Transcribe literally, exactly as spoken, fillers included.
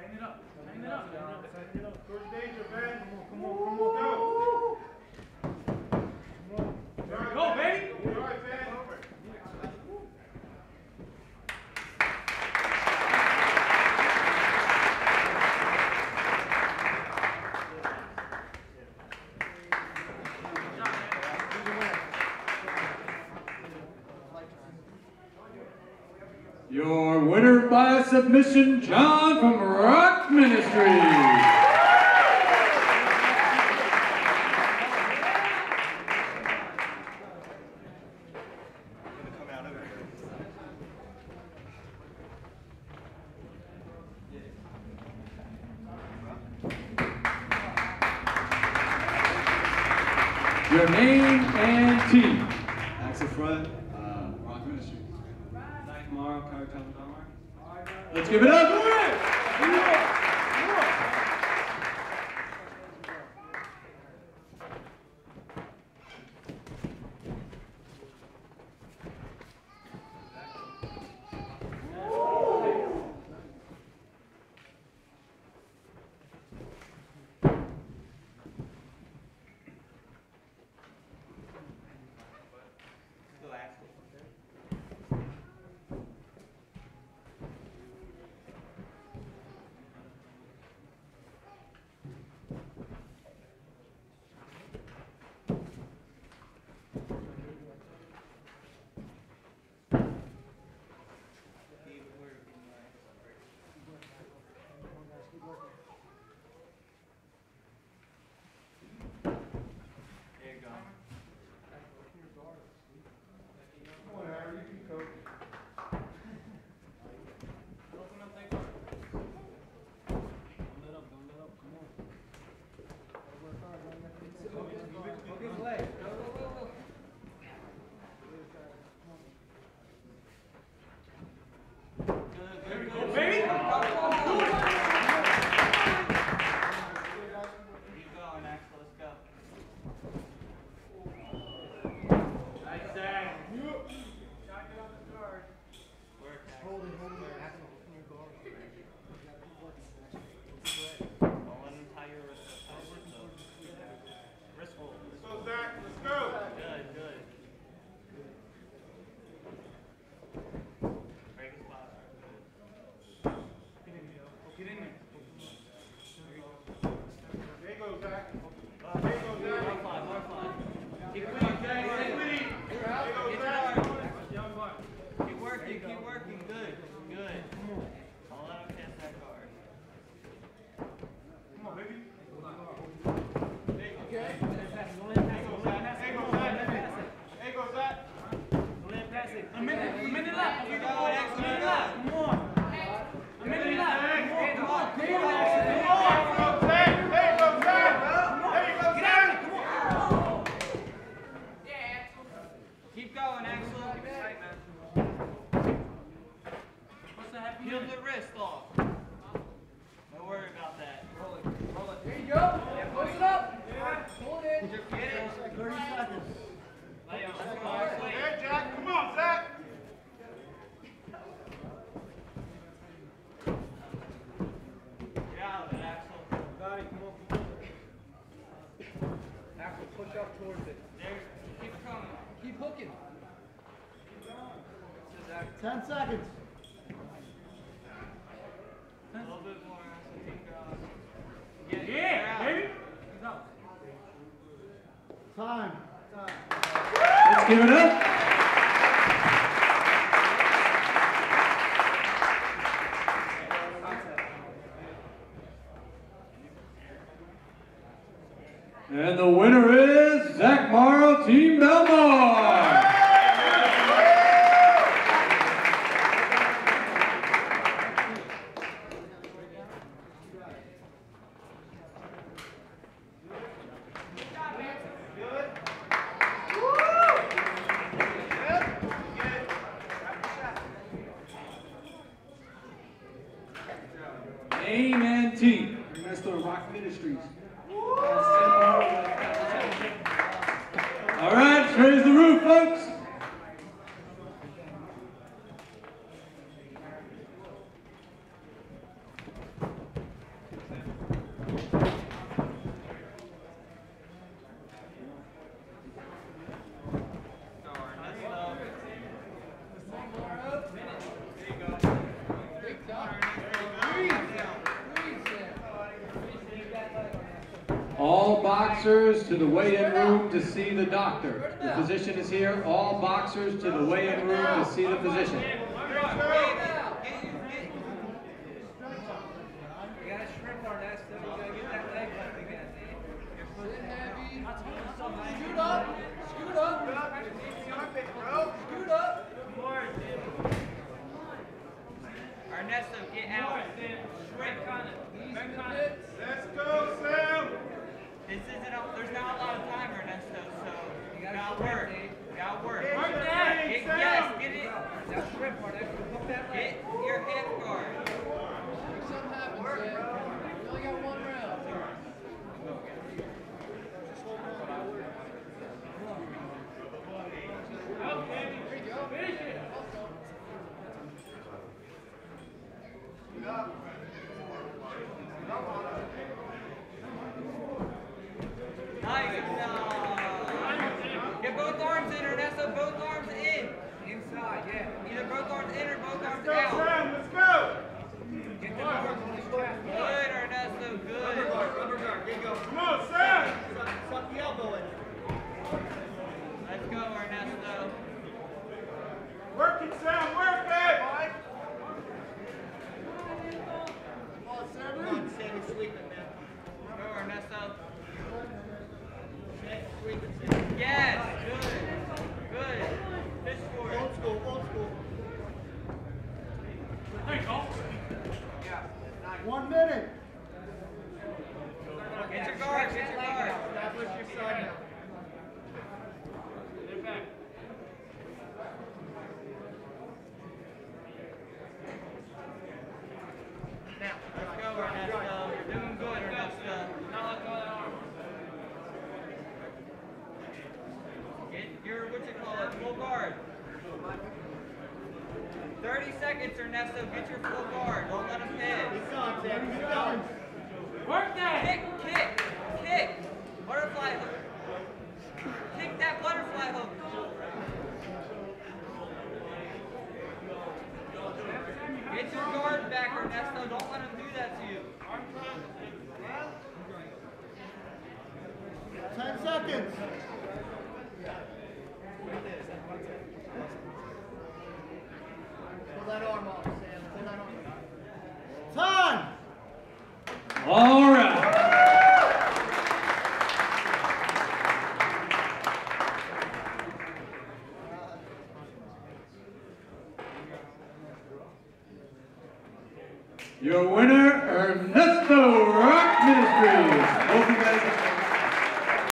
Tighten it up. Tighten it up. Tighten it up. First danger, man. Come on, come on, come on. Go. Come on. There we go, baby. All right, man. Your winner by submission, John from Rock Ministries. Your name and team. Axel Front, uh, Rock Ministries. Let's give it up. Ten seconds. A little bit more. Yeah, yeah, baby. Time. Time. Let's give it up. And the winner is Zach Morrow, Team Belmar. Name and team. Ministries of Rock Ministries. All right, let's raise the roof, folks. All boxers to the weigh-in room to see the doctor. The physician is here. All boxers to the weigh-in room to see the physician. Scoot up! Scoot up! Scoot up! Ernesto, get out. Shrimp on it. Let's go, Sam. This isn't a, there's not a lot of time, Ernesto, so you gotta work. You gotta work. Get Work your that. legs, Get, Sam. yes, get it. Get your hip guard. Something happens, Sam. You only got one round. Nice. No. Get both arms in, Ernesto. Both arms in. Inside, yeah. Either both arms in or both arms Let's go, out. Sam. Let's go. Get the arms on his chest. Good, Ernesto. Good. Come on, Sam. Suck the elbow in. Let's go, Ernesto. Work it, Sam. Work it. Come on, Sammy. Sammy's sleeping, man. Go, Ernesto. Sammy's sleeping, Sammy. Yes, good. Good. Fish for it. Old school, old school. There you go. One minute. Get your guard, get your guard. Establish your side now. Get back. Now. Let's go, Ernesto. You're doing good, Ernesto. Now let go of that arm. Get your, what you call it, full guard. thirty seconds, Ernesto. Get your full guard. Don't let him hit. Keep going, Sammy. Keep going. Work that! Kick, kick, kick! Butterfly hook. Kick that butterfly hook. Get your guard back, Ernesto. Don't let him do that to you. Ten seconds. Pull that arm off, Sam. Pull that arm off. Time! All right. Your winner, Ernesto